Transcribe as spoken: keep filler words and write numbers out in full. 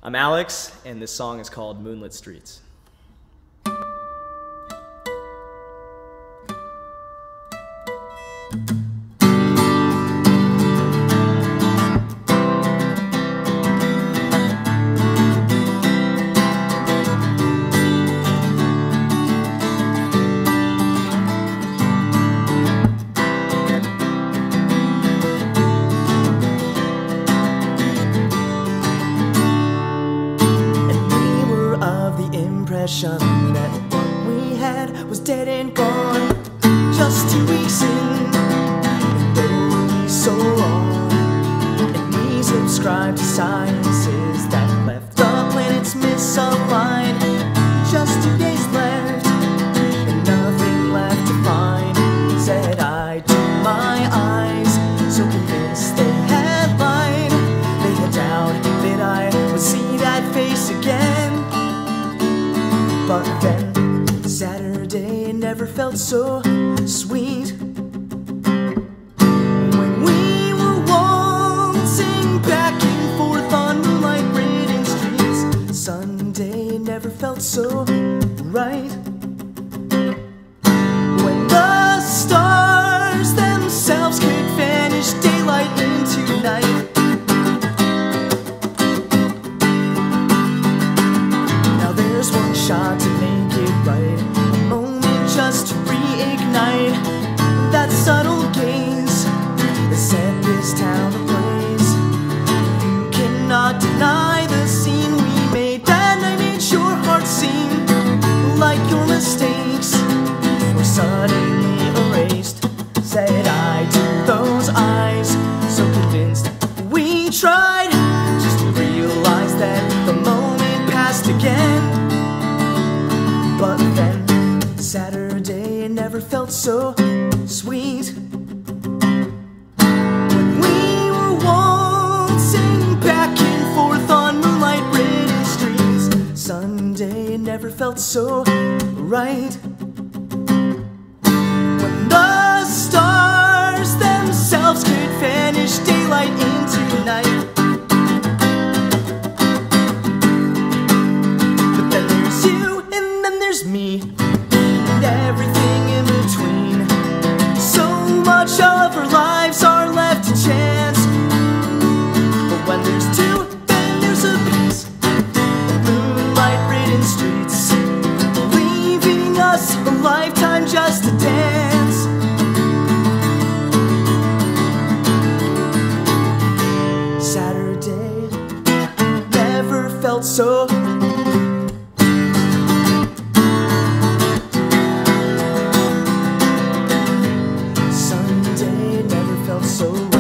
I'm Alex, and this song is called Moonlit Streets. That what we had was dead and gone. Just two weeks in, and though we so wrong, and we subscribe to sciences that left the planets misaligned. Just two days left, and nothing left to find. Said I to my eyes, so convinced they had lied. They had doubt that I would see that face again. But then, Saturday never felt so sweet. When we were waltzing back and forth on moonlight-ridden streets, Sunday never felt so right. When the stars themselves could vanish daylight into night. There's one shot to make it right, a moment just to reignite that subtle gaze that set this town ablaze. You cannot deny the scene we made that night made your heart seem like your mistakes were suddenly erased. Said I to those eyes, so convinced we tried just to realize that the moment passed again. But then, Saturday never felt so sweet. When we were waltzing back and forth on moonlight-ridden streets, Sunday never felt so right. When the stars themselves could vanish daylight into night. But then there's you, there's me, and everything in between. So much of our lives are left to chance. But when there's two, then there's a piece of moonlight-ridden streets, leaving us a lifetime just to dance. Saturday never felt so so